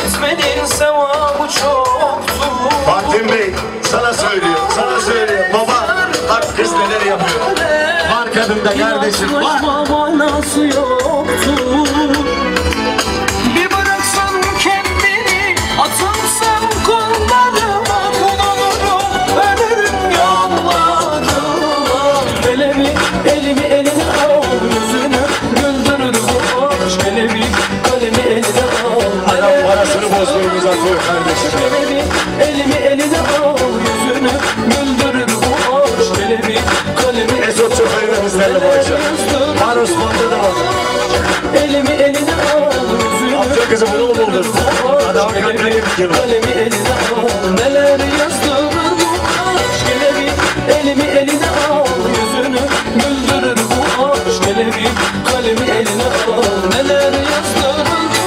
affetmenin sevabı çoktur. Fatih Bey sana söylüyor, sana söylüyor. Baba bak kız neler yapıyor. Var kadında kardeşim var. Manası yoktur. Bir bıraksan kendini, atılsan kollarıma, kul olurum, ölürüm yollarıma. Elimi eline al, yüzünü güldürür bu aşk. Elimi eline al. Adam parasını bozduğumuza koy kardeşim. Elimi eline al, yüzünü güldürür bu aşk. Kalemi Mesut çok hayırlı bizlerle bu akşam. Var Osmanlı'da da var. Elimi eline al, yüzünü Amca kızı bunu mu buldun? Adam kalbine bir kalemi eline al, neler yazdırır bu aşk. Elimi eline al, yüzünü güldürür bu aşk. Kalemi eline al, neler yazdırır bu aşk.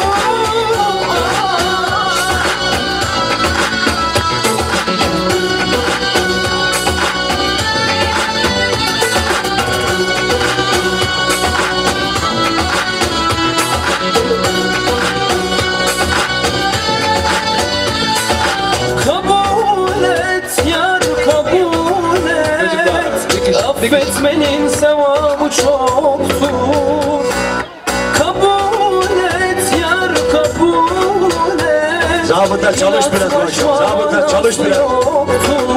Kabul et yar, kabul et, affetmenin sevabı çoktur. Kabul et yar, kabul et, Zabıta çalış biraz bu akşam. Zabıta çalış biraz. yoktur.